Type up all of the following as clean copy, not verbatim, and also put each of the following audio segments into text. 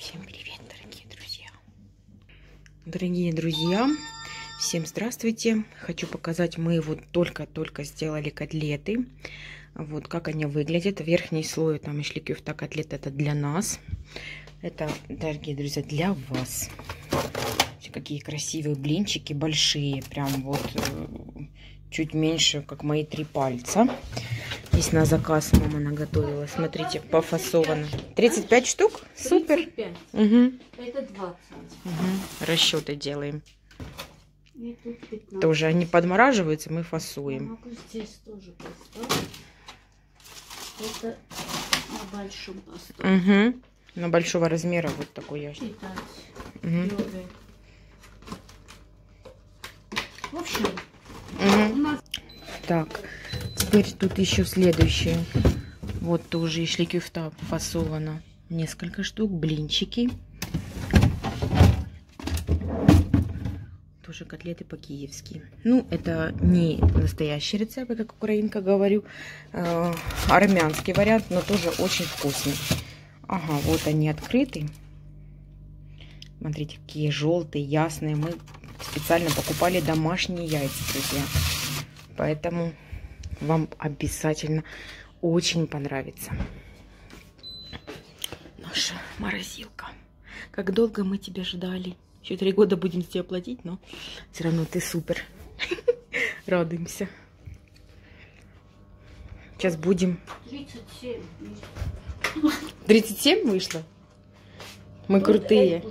Всем привет, дорогие друзья! Дорогие друзья, всем здравствуйте! Хочу показать, мы вот только-только сделали котлеты. Вот как они выглядят. Верхний слой там и шликюфта котлет, это для нас. Это, дорогие друзья, для вас. Какие красивые блинчики, большие, прям вот чуть меньше, как мои 3 пальца. Здесь на заказ мама наготовила. Смотрите, пофасовано. 35 штук? Супер. 35. Угу. Это 20. Угу. Расчеты делаем. И тут 15. Тоже они подмораживаются, мы фасуем. Могу здесь тоже поставить. Это на большом поставить. Угу. На большого размера вот такой ящик. Угу. В общем, угу. у нас... Так, теперь тут еще следующее. Вот тоже и шликюфта фасовано. Несколько штук, блинчики. Тоже котлеты по-киевски. Ну, это не настоящий рецепт, я как украинка говорю. Армянский вариант, но тоже очень вкусный. Ага, вот они открыты. Смотрите, какие желтые, ясные. Мы специально покупали домашние яйца, друзья. Поэтому вам обязательно очень понравится наша морозилка. Как долго мы тебя ждали. Еще 3 года будем с тебя платить, но все равно ты супер. Радуемся. Сейчас будем... 37. 37 вышло? Мы крутые.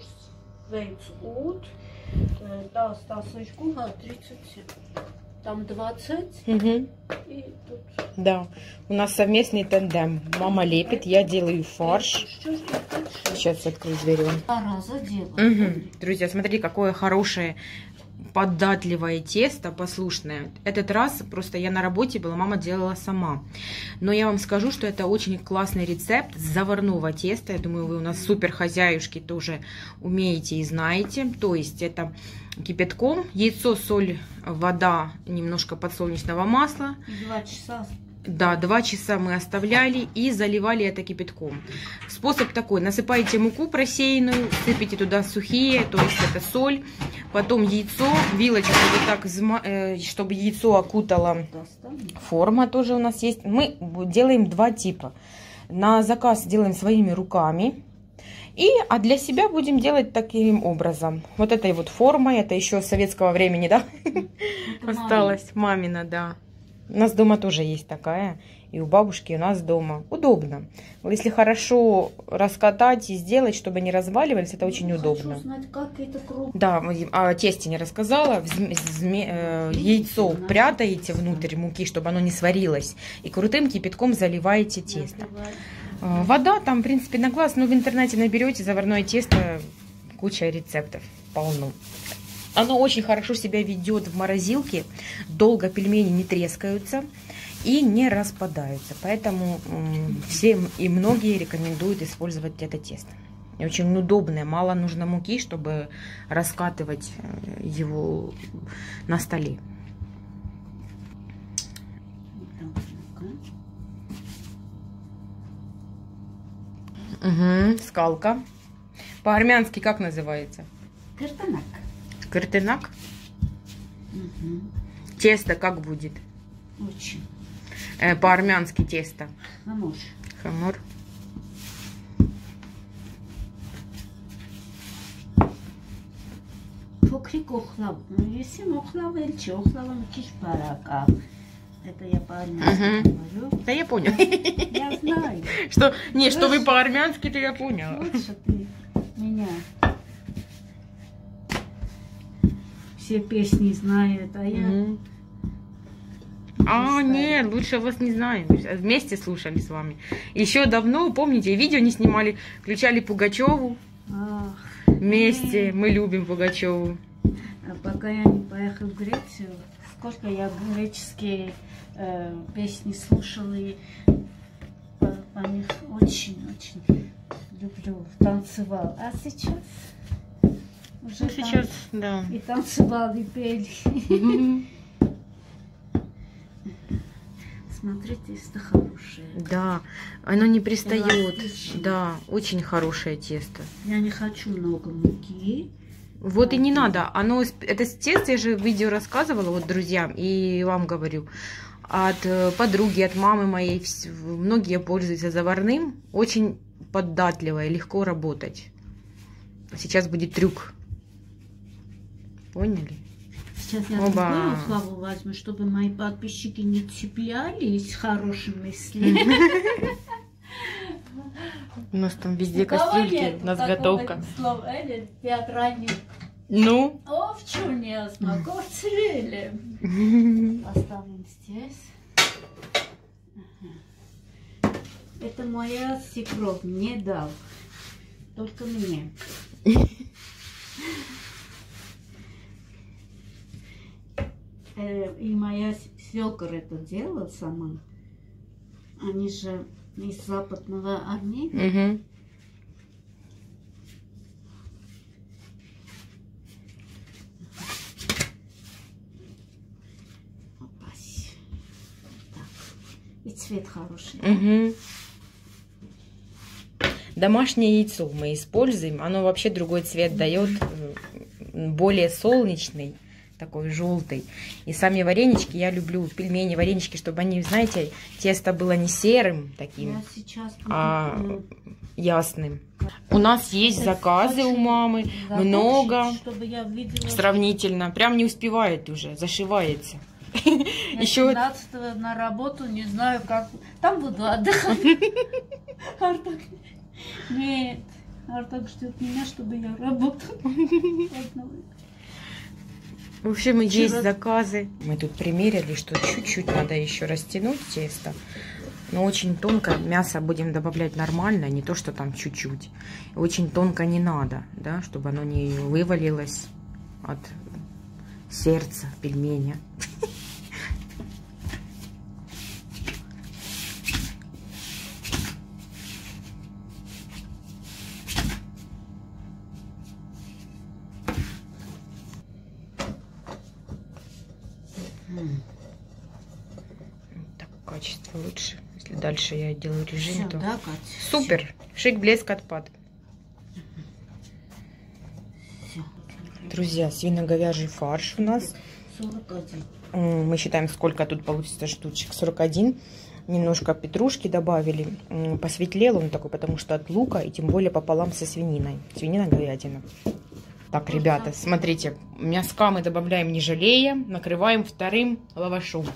37. Там 20. Угу. И тут... Да, у нас совместный тандем. Мама лепит, я делаю фарш. Сейчас открою дверь. 2 раза делаю. Угу. Друзья, смотрите, какое хорошее податливое тесто, послушное. Этот раз просто я на работе была, мама делала сама. Но я вам скажу, что это очень классный рецепт заварного теста. Я думаю, вы у нас супер хозяюшки тоже умеете и знаете. То есть это кипятком, яйцо, соль, вода, немножко подсолнечного масла. 2 часа. Да, 2 часа мы оставляли и заливали это кипятком. Способ такой: насыпаете муку просеянную, сыпите туда сухие, то есть это соль, потом яйцо, вилочку вот так, чтобы яйцо окутало. Форма тоже у нас есть. Мы делаем 2 типа. На заказ делаем своими руками. А для себя будем делать таким образом. Вот этой вот формой, это еще с советского времени, да? Осталась мамина, да. У нас дома тоже есть такая. И у бабушки, и у нас дома. Удобно. Если хорошо раскатать и сделать, чтобы не разваливались, это очень удобно. Хочу знать, как это круто. Да, о тесте не рассказала. Яйцо прятаете внутрь муки, чтобы оно не сварилось. И крутым кипятком заливаете тесто. Вода там, в принципе, на глаз. Но в интернете наберете заварное тесто. Куча рецептов. Полно. Оно очень хорошо себя ведет в морозилке. Долго пельмени не трескаются и не распадаются. Поэтому всем и многие рекомендуют использовать это тесто. И очень удобное. Мало нужно муки, чтобы раскатывать его на столе. Угу, скалка. По-армянски как называется? Кыртынак. Кыртынак? Угу. Тесто как будет? Очень. По-армянски тесто. Хамур. Хамур. Փոքրիկ օխլավ. Եսի օխլավ էլ չի, օխլավը մի քիչ բարակ է. Это я по-армянски говорю. Да я понял. Я знаю. Что, не, что вы по-армянски, то я поняла. Лучше ты меня. Все песни знают, а я... Нет, лучше вас не знаем. Вместе слушали с вами. Еще давно, помните, видео не снимали, включали Пугачеву. Ах, вместе, мы любим Пугачеву. А пока я не поехала в Грецию, сколько я греческие песни слушала, и по них очень-очень люблю, танцевал. А сейчас? Уже Ну, сейчас, да. И танцевал, и пели. С смотри, тесто хорошее. Да, оно не пристает. Эластичное. Да, очень хорошее тесто. Я не хочу много муки. Вот и не надо. Оно, это тесто я же в видео рассказывала вот друзьям и вам говорю. От подруги, от мамы моей, многие пользуются заварным. Очень податливое, легко работать. Сейчас будет трюк. Поняли? Сейчас я другую хлаву возьму, чтобы мои подписчики не цеплялись хорошими мыслями. У нас там везде кастрюльки, у нас готовка. Театральный. Ну? Овчу не смогу цели. Оставим здесь. Это моя свекровь не дал. Только мне. И моя свекор это делала сама. Они же из Западного Армения. Угу. И цвет хороший. Угу. Домашнее яйцо мы используем. Оно вообще другой цвет дает, более солнечный, такой желтый. И сами варенички, я люблю пельмени, варенички, чтобы они, знаете, тесто было не серым таким, а ясным. У нас есть заказы у мамы, много, сравнительно. Прям не успевает уже, зашивается. Еще 17-го на работу, не знаю как. Там буду отдыхать. Артак. Нет. Артак ждет меня, чтобы я работала. В общем, есть заказы. Мы тут примерили, что чуть-чуть надо еще растянуть тесто. Но очень тонко мясо будем добавлять нормально, не то, что там чуть-чуть. Очень тонко не надо, да, чтобы оно не вывалилось от сердца пельменя. Так, качество лучше. Если дальше я делаю режим, то да, супер. Шик, блеск, отпад. Друзья, свино-говяжий фарш у нас. 41. Мы считаем, сколько тут получится штучек. 41. Немножко петрушки добавили. Посветлел он такой, потому что от лука, и тем более пополам со свининой. Свинина-говядина. Так, ребята, смотрите, мяска мы добавляем не жалея, накрываем вторым лавашом.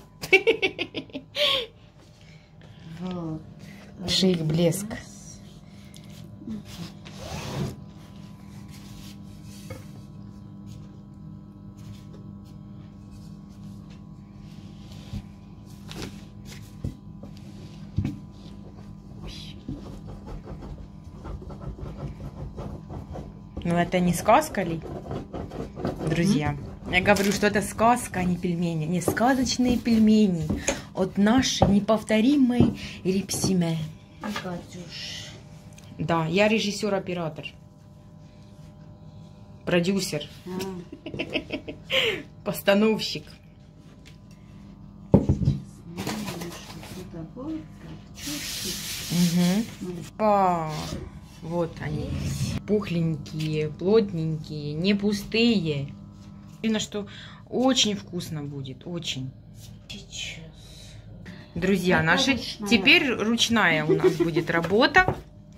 Вот. Шик, блеск. Ну это не сказка ли, друзья? Я говорю, что это сказка, а не пельмени. Не сказочные пельмени от нашей неповторимой Рипсиме. Катюш. Да, я режиссер-оператор. Продюсер. Постановщик. Вот они. Пухленькие, плотненькие, не пустые. Видно, что очень вкусно будет. Очень. Сейчас. Друзья, Это наши ручная. теперь ручная у нас будет работа.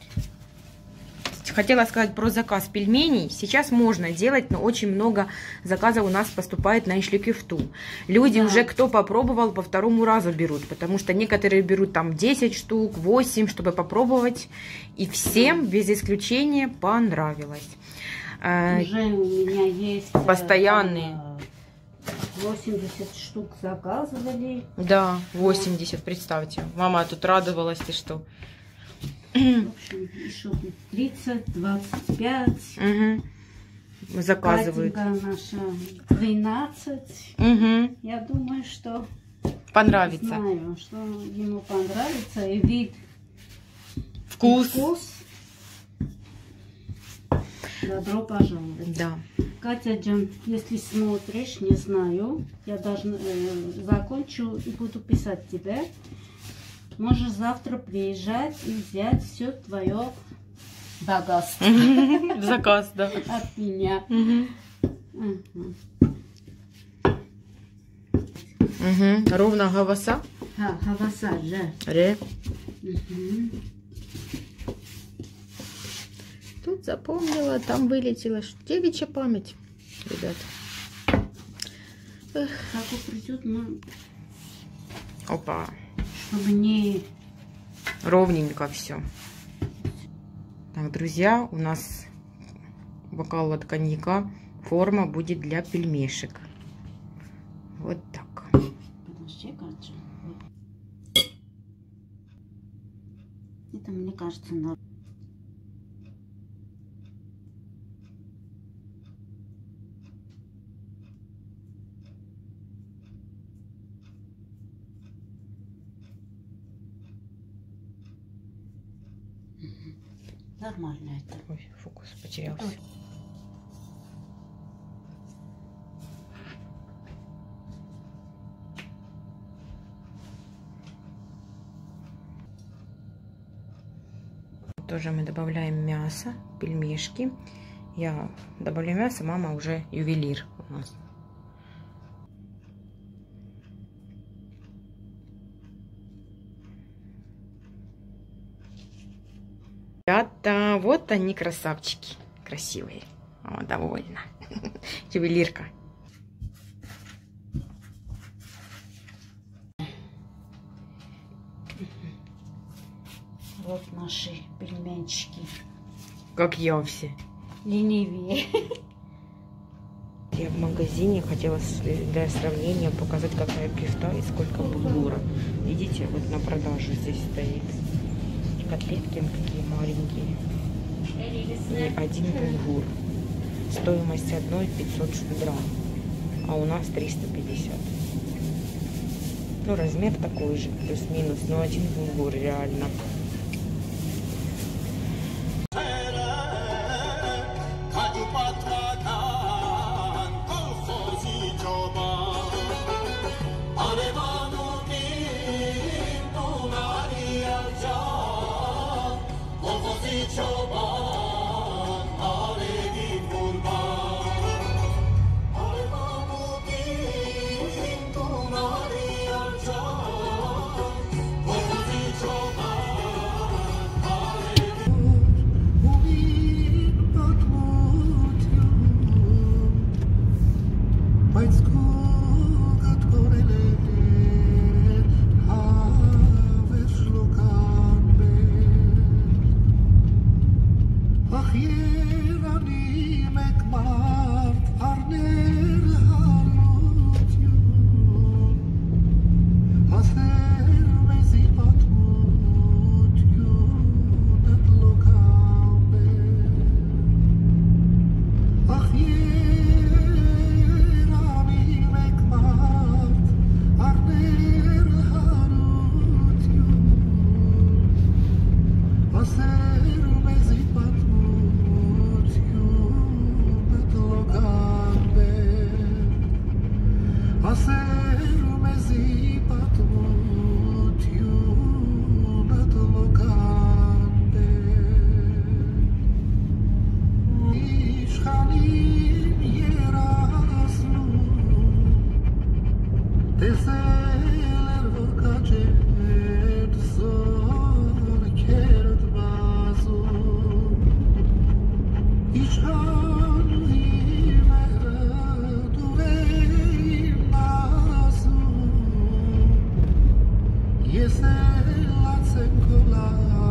Хотела сказать про заказ пельменей. Сейчас можно делать, но очень много заказов у нас поступает на Ишликефту. Люди уже, кто попробовал, по второму разу берут, потому что некоторые берут там 10 штук, 8, чтобы попробовать. И всем, без исключения, понравилось. Уже у меня есть постоянные. 80 штук заказывали. Да, 80, представьте. Мама тут радовалась, ты что? В общем, еще 30, 25. Угу. Заказывают. Катенька наша 12. Угу. Я думаю, что понравится. Знаю, что ему понравится. И вид. Вкус. Добро пожаловать. Да. Катя Джан, если смотришь, не знаю, я должна закончу и буду писать тебе. Можешь завтра приезжать и взять все твое богатство. Заказ, да. От меня. Ровно гаваса? Гаваса, да. Ре. Тут запомнила, там вылетела девичья память, ребят. Как он придет, ну... Опа. Чтобы не... Ровненько все. Так, друзья, у нас бокал от коньяка. Форма будет для пельмешек. Вот так. Подожди, кажется. Это, мне кажется, надо. Нормально это. Ой, фокус потерялся. Ой. Тоже мы добавляем мясо, пельмешки. Я добавляю мясо, мама уже ювелир у нас. Ребята, вот они красавчики, красивые. О, довольна. Ювелирка. Вот наши пельменчики. Как я все. Ленивее. Я в магазине хотела для сравнения показать, какая кефта и сколько булгура. Видите, вот на продажу здесь стоит. Котлетки какие маленькие. И один булгур. Стоимость одной 500 грамм. А у нас 350. Ну, размер такой же, плюс-минус. Но один булгур реально. Yes, I